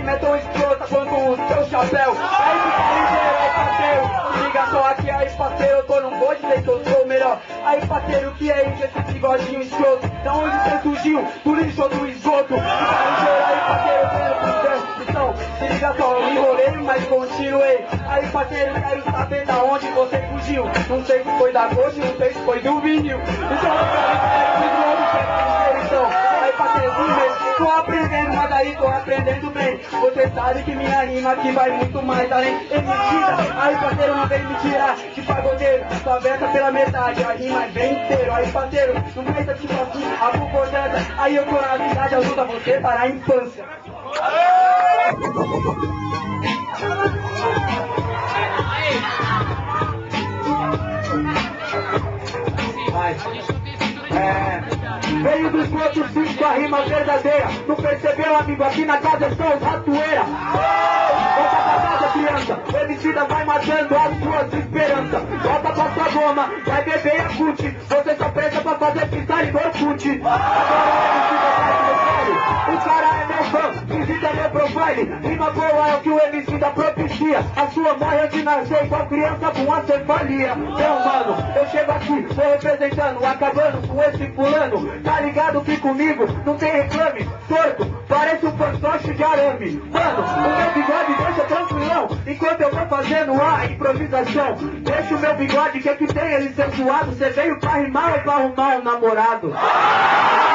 rima é tão escrota quanto o seu chapéu. Aí fica ligeiro, aí parceiro, se liga só aqui, aí parceiro, eu tô num bonde, sei que eu sou o melhor. Aí parceiro, que é isso, esse bigodinho escroto? Da onde você surgiu? Do lixo ou do esgoto? Fica ligeiro, aí parceiro, eu tô indo pro dentro. Então, se liga só, eu enrolei, mas continuei. Aí parceiro, quero saber da onde você fugiu. Não sei se foi da coxa, não sei se foi do vinil. Então, então, aí parceiro, tô aprendendo, mas aí tô aprendendo bem. Você sabe que minha rima aqui vai muito mais além. É mentira, aí parceiro, não vem me tirar de pagodeiro. Sua versa pela metade, a rima é bem inteiro. Aí parceiro, não pensa tipo assim, a concordância. Aí eu tô na cidade, ajuda você para a infância. Veio dos outros 5 a rima verdadeira. Não percebeu, amigo? Aqui na casa eu sou o ratoeira. Volta pra casa, criança. O homicida vai matando as suas esperanças. Volta pra sua goma, vai beber a cut. Você só pensa pra fazer freestyle do Orkut. O cara é meu fã, visita meu profile. Rima boa é o que o MC da propicia. A sua mãe antes de nascer igual criança com a cefalia. Meu mano, eu chego aqui, tô representando, acabando com esse fulano. Tá ligado que comigo não tem reclame. Torto, parece um fantoche de arame. Mano, o meu bigode deixa tranquilão enquanto eu vou fazendo a improvisação. Deixa o meu bigode, que tem ele ser suado. Cê veio pra rimar ou pra arrumar um namorado?